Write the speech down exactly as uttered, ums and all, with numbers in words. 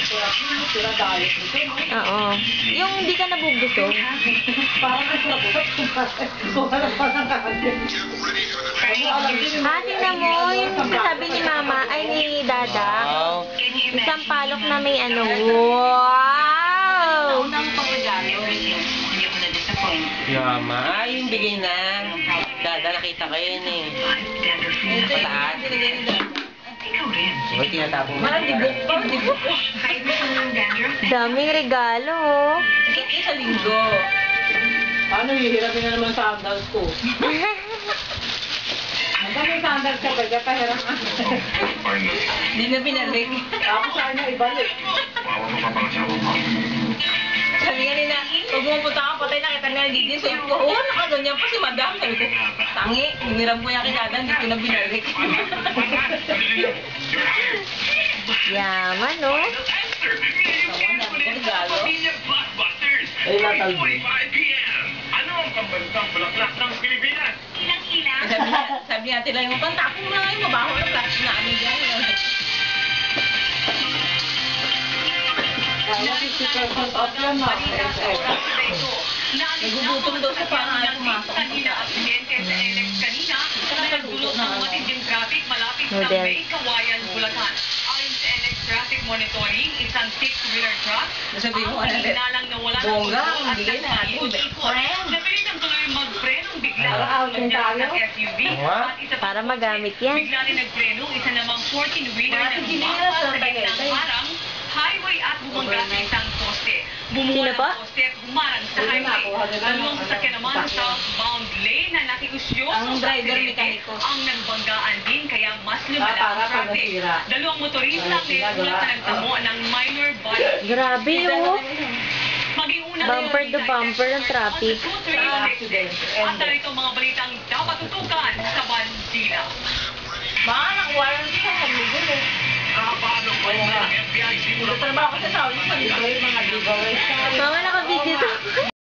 Oo. Yung hindi ka nabubusog. Parang kasi nabusog. Ah, tingnan mo, yung sabi ni Mama, ay ni Dada. Wow. Isang palok na may ano. Wow! Yama. Ah, yung bigay na. Dada, nakita ko yun eh. Pataas. Sabay tinatapong mo. Parang dibok. Parang dibok. Daming regalo, oh. Sa linggo. Paano hihirapin na naman sandals ko? Hanggang may sandals ka, bagay pahiram ka. Hindi na binalik. Tapos saan niya ibalik? Sabi nga nila, pag pumunta ka, patay nakita nila Lidin. Sabi ko, oo, nakaganyan pa si Madam. Sabi ko, tangi, hiniram ko yung kinada, hindi ko na binalik. Yaman, no? Ay, natalbi. Ano ang pambalitang bulaklak ng Pilipinas? Sabi niya, sabi niya, tila yung pantapong na yung mabaho ng plastic na amin dyan. fifty percent off yan, ma. Nagugutom daw sa parang ayaw pumasok. Kanina aksidente sa L X kanina na nagdulot ng matinding traffic malapit sa Model. May Kawayan, Bulacan. Ayon sa L X Traffic Monitoring, isang six-wheeler truck Nasabi mo, ang ano, hinalang nawala ng bongga, control at bigay na natin. nag-ikot-ikot. Napilitan tuloy mag-frenong bigla Para sa outing sulod tayo. ng S U V Nga. at isa Para pang magamit kotse. yan. Bigla rin nagpreno, isa namang fourteen-wheeler Para na hindi bumangka nila sa sa gitnang Tagaytay. harang highway at bumangga sa isang poste. Bumuha Sino ng pa? poste at humarang sa Hindi na, highway. kuha nila Dalawang ng- sasakyan naman sa southbound lane na nakiusyoso Ang sa driver, aksidente mekaniko. ang nagbanggaan din kaya mas Ah, lumala para ang pag traffic. nasira. Dalawang motorista Ay, sila, may ulat na gawa. nagtamo ng minor body. Grabe, oh. Maging una Bumper to bumper ng traffic. Ah, accident. At narito ang mga balitang dapat tutukan sa bandila. Baka nakuha lang siya sa Google eh. Ah, paano po ang F B I simula Trabaho ko sa Saudi sa libre, mga giveaway. Mama, naka-video to.